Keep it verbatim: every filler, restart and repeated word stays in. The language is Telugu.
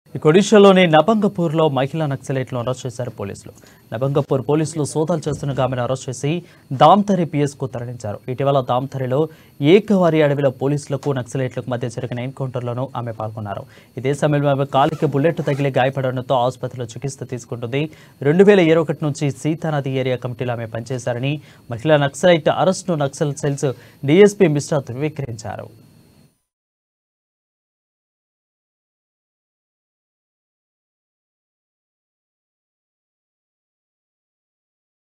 ఒడిశాలోని నబంగపూర్లో మహిళా నక్సలైట్లను అరెస్ట్ చేశారు పోలీసులు. నబంగపూర్ పోలీసులు సోదాలు చేస్తున్న ఆమెను అరెస్ట్ చేసి దామ్తరి పిఎస్కు తరలించారు. ఇటీవల దామ్తరిలో ఏకవారి అడవిలో పోలీసులకు నక్సలైట్లకు మధ్య జరిగిన ఎన్కౌంటర్లోనూ ఆమె పాల్గొన్నారు. ఇదే సమయంలో ఆమె కాలికి బుల్లెట్ తగిలి గాయపడడంతో ఆసుపత్రిలో చికిత్స తీసుకుంటుంది. రెండు వేల ఇరవై ఒకటి నుంచి సీతానది ఏరియా కమిటీలో ఆమె పనిచేశారని మహిళా నక్సలైట్ అరెస్ట్ను నక్సల్ సెల్స్ డీఎస్పీ మిశ్రా ధృవీకరించారు.